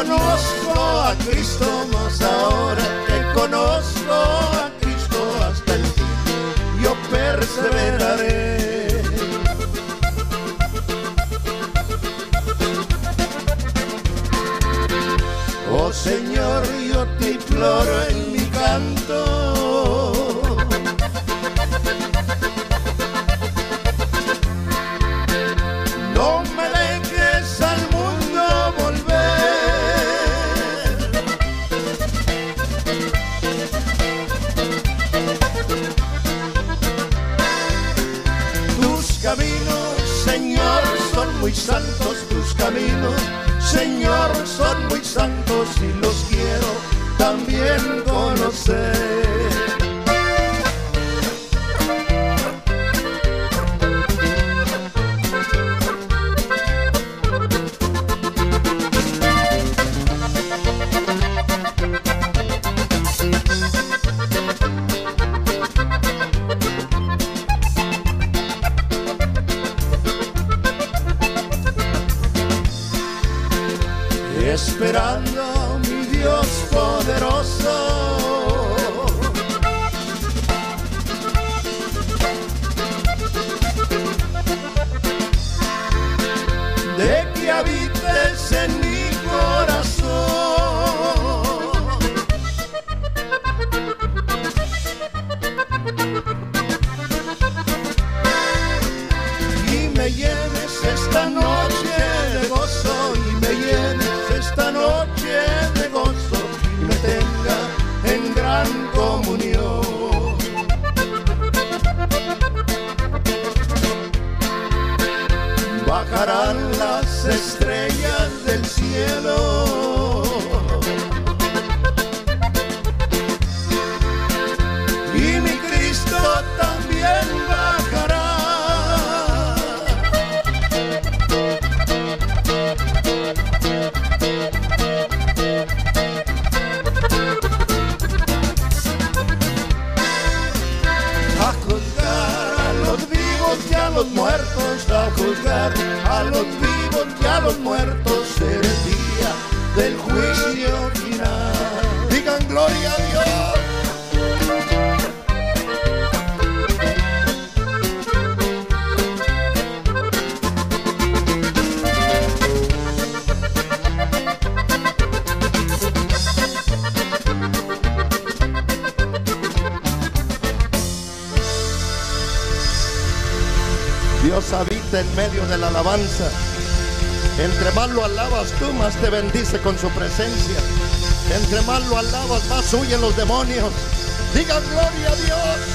conozco a Cristo, mas ahora que conozco a Cristo hasta el fin, yo perseveraré. Oh Señor, yo te imploro en mi canto, no me dejes al mundo volver. Tus caminos, Señor, son muy santos, tus caminos, Señor, son muy santos y los quiero también conocer. Esperando mi Dios poderoso, de que habites en mi corazón y me llenes esta noche de gozo, y me llenes esta noche de gozo y me tenga en gran comunión. Bajarán las estrellas del cielo y mi Cristo también bajará. Y a los muertos, a juzgar a los vivos y a los muertos en el día del juicio final. Digan gloria a Dios. Dios habita en medio de la alabanza. Entre más lo alabas tú, más te bendice con su presencia. Entre más lo alabas, más huyen los demonios. Digan gloria a Dios.